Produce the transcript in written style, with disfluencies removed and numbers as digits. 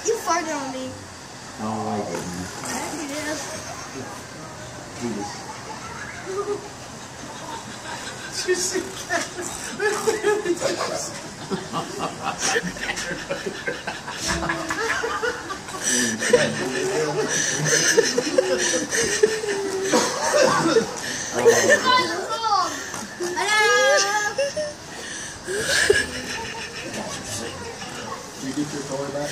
You farted on me. Oh, I didn't. Yes, you did. You just... You see,